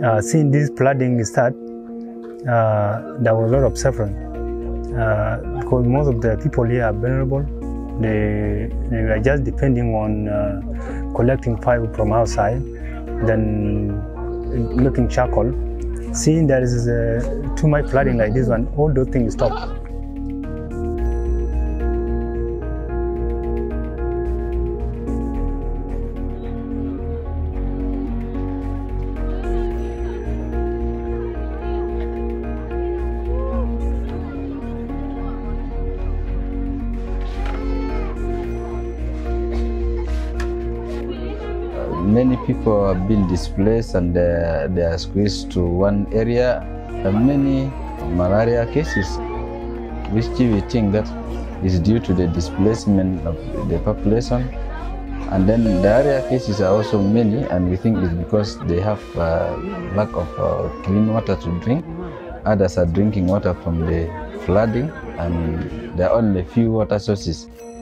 Since this flooding start, there was a lot of suffering because most of the people here are vulnerable. They are just depending on collecting firewood from outside, then making charcoal. Seeing there is too much flooding like this one, all those things stop. Many people have been displaced and they are squeezed to one area. Many malaria cases, which we think that is due to the displacement of the population. And then diarrhea cases are also many, and we think it's because they have lack of clean water to drink. Others are drinking water from the flooding, and there are only few water sources.